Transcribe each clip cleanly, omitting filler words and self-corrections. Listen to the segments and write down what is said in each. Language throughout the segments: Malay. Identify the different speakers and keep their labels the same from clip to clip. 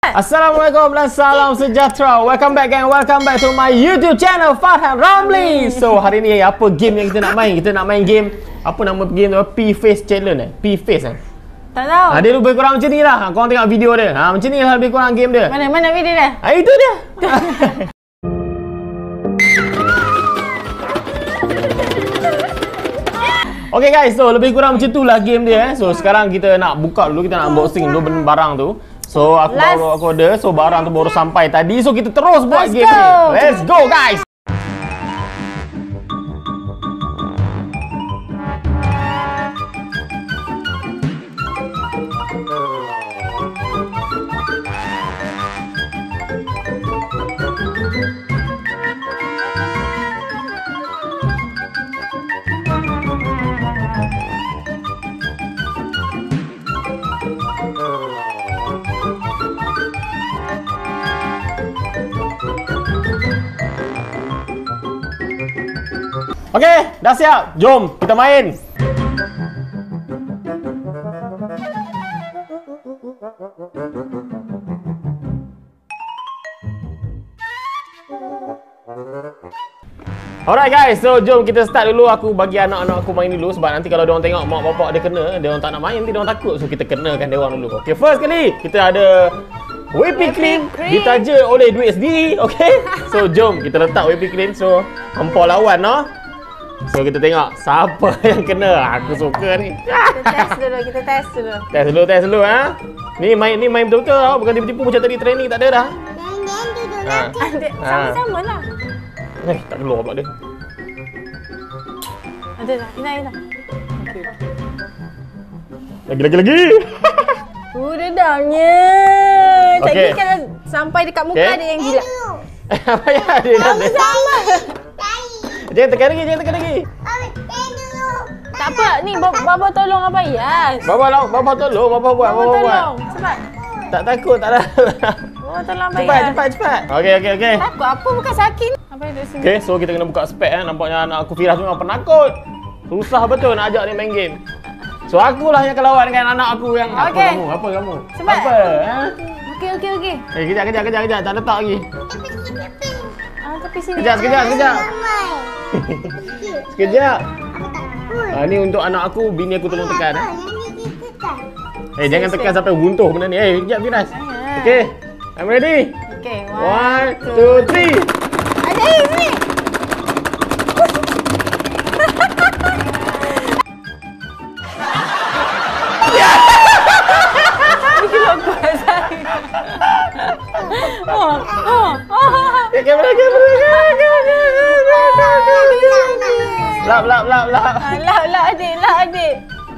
Speaker 1: Assalamualaikum dan salam sejahtera. Welcome back gang, welcome back to my YouTube channel Farhan Ramli. So hari ni apa game yang kita nak main? Kita nak main game, apa nama game tu? P-Face Challenge P-Face
Speaker 2: Tak tahu.
Speaker 1: Dia lebih kurang macam ni lah. Korang tengok video dia. Macam ni lah lebih kurang game dia.
Speaker 2: Mana video dia?
Speaker 1: Itu dia. Okay guys, so lebih kurang macam tu lah game dia. So sekarang kita nak buka dulu, kita nak unboxing dulu barang tu. So aku baru order, so barang tu baru sampai tadi. So kita terus buat game ni. Let's go guys. Okey, dah siap. Jom kita main. Alright guys, so jom kita start dulu. Aku bagi anak-anak aku main dulu sebab nanti kalau diorang tengok mak bapak dia kena, diorang tak nak main, nanti diorang takut. So kita kenakan diorang dulu. Okey, first kali kita ada whipping cream ditaja oleh duit sendiri. Okey. So jom kita letak whipping cream. So hampa lawan noh. So kita tengok siapa yang kena. Aku suka ni.
Speaker 2: Kita test dulu.
Speaker 1: Test dulu ha. Ni main betul-betul tau. Bukan tipu-tipu macam tadi training tak ada dah.
Speaker 2: Sama-sama lah.
Speaker 1: Tak keluar pula dia.
Speaker 2: Ada dah. Ina.
Speaker 1: Lagi.
Speaker 2: Redangnya. Jadi kalau sampai dekat muka ada yang gila.
Speaker 1: Apa ya dia?
Speaker 2: Sama.
Speaker 1: Jangan tekan lagi.
Speaker 2: Tak apa, ni Baba tolong Abang Yas.
Speaker 1: Baba tolong, Baba buat.
Speaker 2: Cepat.
Speaker 1: Tak takut, tak ada.
Speaker 2: Baba tolong Abang Yas.
Speaker 1: Cepat. Okey.
Speaker 2: Takut apa bukan sakit. Apa yang duduk sini?
Speaker 1: Okey, so kita kena buka spek Nampaknya anak aku Firas tu memang penakut. Susah betul nak ajak dia main game. So akulah yang akan lawan dengan anak aku yang apa kamu?
Speaker 2: Cepat.
Speaker 1: Apa?
Speaker 2: Okey.
Speaker 1: Kejap. Tak letak lagi.
Speaker 2: Tapi sini.
Speaker 1: Sekejap. Sekejap. Ni untuk anak aku, bini aku tolong tekan. Jangan tekan sampai runtuh benda ni. Sekejap Firas. Okey. I'm ready.
Speaker 2: Okey.
Speaker 1: 1, 2, 3.
Speaker 2: Ada sini.
Speaker 1: Kamera. Lap adik.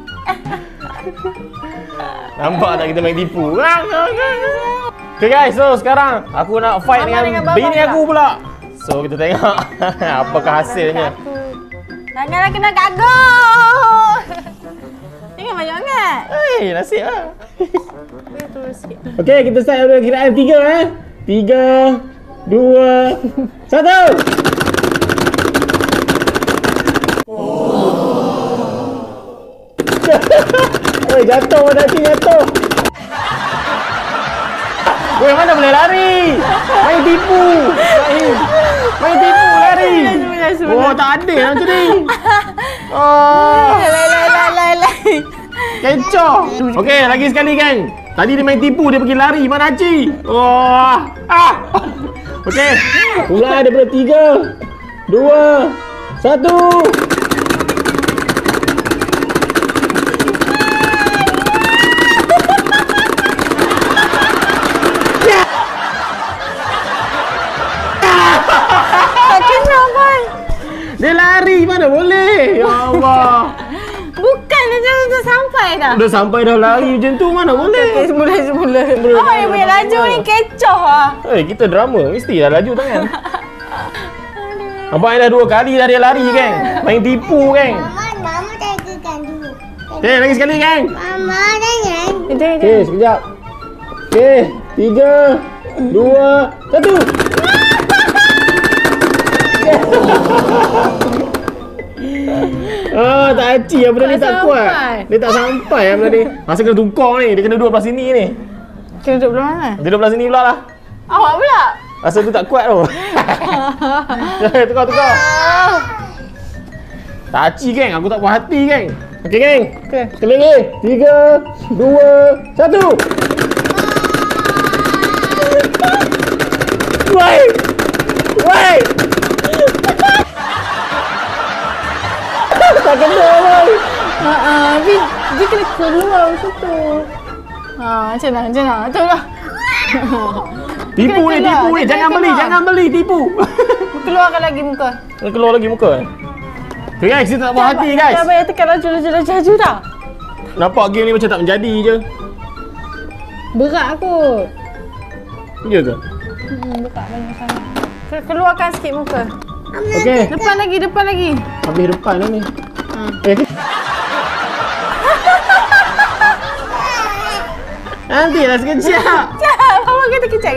Speaker 1: Nampak tak kita main tipu? Okay guys, so sekarang aku nak fight dengan bini aku pula. So kita tengok apakah hasilnya.
Speaker 2: Janganlah kena kagum. Jangan banyak sangat.
Speaker 1: Nasib lah.
Speaker 2: Turun sikit.
Speaker 1: Okay, kita start dulu kiraan 3 3, 2, 1. Jatuh nanti. Mana boleh lari? Main tipu lari. Tak ada macam ni. Kecoh. Okey, lagi sekali geng. Tadi dia main tipu, dia pergi lari. Mana Haji? Okey. Mulai daripada 3, 2, 1. Dia lari, mana boleh? Ya Allah.
Speaker 2: Bukan, dah sampai dah.
Speaker 1: Dah sampai dah lari macam tu, mana boleh?
Speaker 2: Okey, semula. Oh, yang punya laju ni kecoh lah.
Speaker 1: Kita drama, mesti dah laju tangan. Abang dah 2 kali dah dia lari kan? Main tipu kan?
Speaker 3: Mama tekan dulu.
Speaker 1: Okey, lagi sekali kan?
Speaker 3: Mama jangan.
Speaker 1: Okey, sekejap. Okey, 3, 2, 1. Tak aci lah benda ni, tak kuat. Dia tak sampai lah benda ni. Masa kena tukar ni, dia kena duduk belah sini ni.
Speaker 2: Kena duduk belah mana?
Speaker 1: Duduk belah sini pula lah.
Speaker 2: Awak pula?
Speaker 1: Rasa tu tak kuat tu. Tukar. Tak aci geng, aku tak puas hati geng. Okey geng.
Speaker 2: Okey.
Speaker 1: Sekali lagi. 3, 2, 1. Woi. Tak kena woi.
Speaker 2: Dia kena keluar macam tu. Macam mana? Betul lah.
Speaker 1: Tipu ni. Jangan beli, tipu.
Speaker 2: Keluarkan lagi muka.
Speaker 1: Keluar lagi muka. Okay guys, kita tak puas hati guys.
Speaker 2: Dah bayar tekan laju dah.
Speaker 1: Nampak game ni macam tak menjadi je.
Speaker 2: Berat aku.
Speaker 1: Ya ke?
Speaker 2: Berat banyak sangat. Keluarkan sikit muka.
Speaker 1: Okey.
Speaker 2: Depan lagi.
Speaker 1: Habis depan dah ni. Nantilah sekejap.
Speaker 2: Mama kata kejap.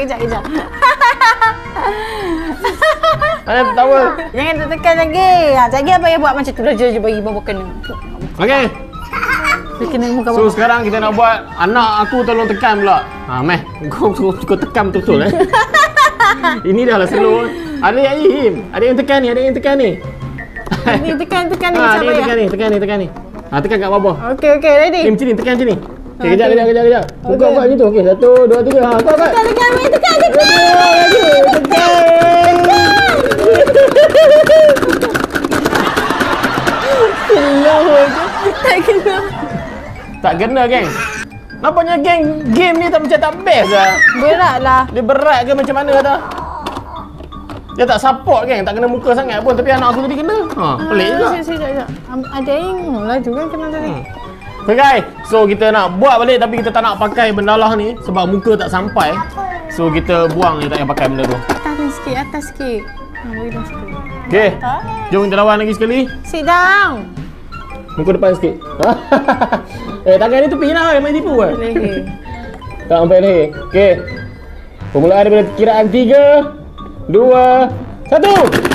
Speaker 1: Mana tertawa?
Speaker 2: Jangan tertekan lagi. Lagi apa yang buat macam tu je bagi bapa kena.
Speaker 1: Okey.
Speaker 2: Dia kena muka
Speaker 1: So
Speaker 2: bapa.
Speaker 1: sekarang kita nak buat anak aku tolong tekan pula. Meh, kau tekan betul-betul Ini dah lah slow. Ada yang tekan ni.
Speaker 2: Ni tekan ni
Speaker 1: Ada
Speaker 2: macam
Speaker 1: yang
Speaker 2: bayar.
Speaker 1: tekan ni. Tekan kat bawah.
Speaker 2: Okey, ready.
Speaker 1: Macam ni, tekan macam ni. Okey, kejap. Kau
Speaker 2: Okey.
Speaker 1: buat macam tu. Okey, 1, 2, 3. Kau buat.
Speaker 2: Tekan.
Speaker 1: Tak kena geng. Nampaknya game ni tak macam tak best lah.
Speaker 2: Berat lah.
Speaker 1: Dia berat ke macam mana dah? Dia tak support geng, tak kena muka sangat pun tapi anak aku tadi kena. Pelik juga.
Speaker 2: Sekejap. Ada yang laju kan kena tadi.
Speaker 1: Okay guys, so kita nak buat balik tapi kita tak nak pakai benda lah ni sebab muka tak sampai. So kita buang je tak payah pakai benda tu.
Speaker 2: Atas sikit. Bagi dia sikit.
Speaker 1: Okay, jom kita lawan lagi sekali.
Speaker 2: Sit down.
Speaker 1: Muka depan sikit. Tangan ni tepi lah, main tipu kan?
Speaker 2: Leher.
Speaker 1: Tak sampai leher. Okay. Permulaan daripada kiraan 3, 2, 1.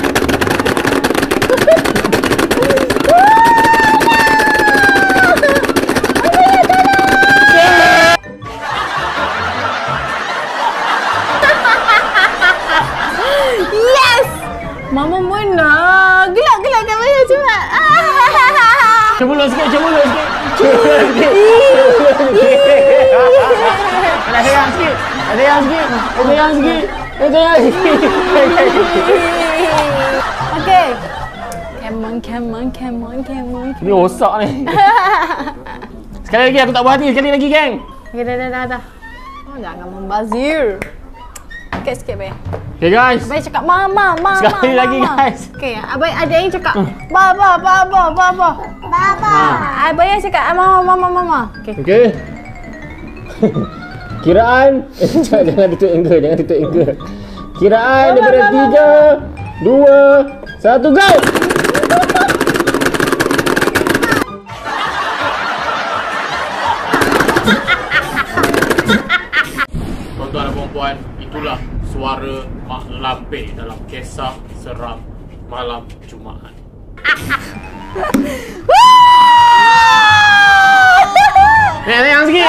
Speaker 2: Yes! Mama menang. Gelak kat mana cepat.
Speaker 1: Cemuluk sikit. Ada yang sikit.
Speaker 2: Okay. Come on.
Speaker 1: Ni rosak ni. Sekali lagi aku tak puas hati. Sekali lagi geng.
Speaker 2: Okay, dah. Oh, jangan membazir. Sikit bayar.
Speaker 1: Okay guys.
Speaker 2: Abai cakap mama.
Speaker 1: Sekali lagi, guys.
Speaker 2: Okay, abai ada yang cakap baba. Abai yang cakap mama. Okay.
Speaker 1: Okay. Kiraan. Jangan tutup angle. Kiraan daripada 3, 2, 1, go! Tuan-tuan dan puan-puan, itulah suara Mak Lampir dalam kisah seram malam Jumaat. Yang sikit.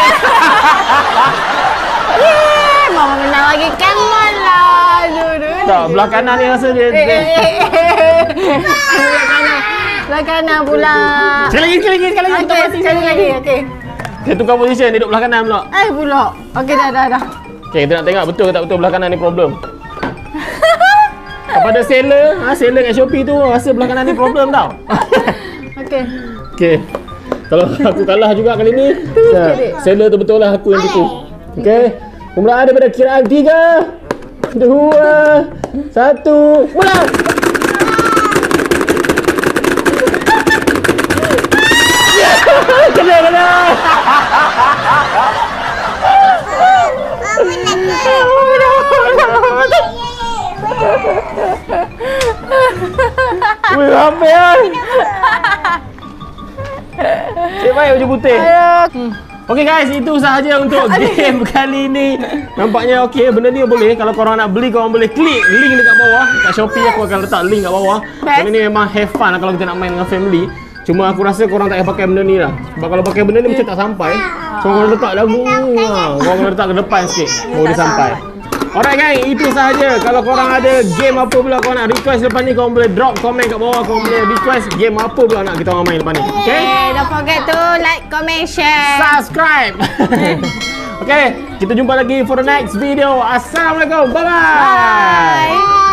Speaker 2: Mama menang lagi. Come on lah.
Speaker 1: Tak, belah kanan ni rasa dia.
Speaker 2: Belah kanan pula.
Speaker 1: Sekali lagi.
Speaker 2: Sekali lagi. Okay.
Speaker 1: Dia tukar position, dia duduk belah kanan pula.
Speaker 2: Pula. Okay, dah.
Speaker 1: Okay, kita nak tengok betul ke tak betul belah kanan ni problem. Kepada seller kat Shopee tu rasa belah kanan ni problem tau.
Speaker 2: Okay.
Speaker 1: Okay. Kalau aku kalah juga kali ni, seller tu betul lah aku yang tipu. Okay. Permulaan daripada kiraan 3, 2, 1, mula! Kena! Wih, apa ya? Cik baik baju putih. Okey guys, itu sahaja untuk game kali ni. Nampaknya okey, benda ni boleh. Kalau korang nak beli, korang boleh klik link dekat bawah. Kat Shopee aku akan letak link kat bawah. Benda ni memang have fun lah kalau kita nak main dengan family. Cuma aku rasa korang tak payah pakai benda ni lah. Sebab kalau pakai benda ni macam tak sampai. So korang letak lagu korang letak ke depan sikit baru dia sampai. Alright gang, itu sahaja. Kalau korang ada game apa pula korang nak request lepas ni, korang boleh drop komen kat bawah. Korang boleh request game apa pula nak kita orang main lepas ni. Okay?
Speaker 2: Don't forget to like, comment, share.
Speaker 1: Subscribe. Okay, kita jumpa lagi for the next video. Assalamualaikum. Bye-bye.
Speaker 2: Bye.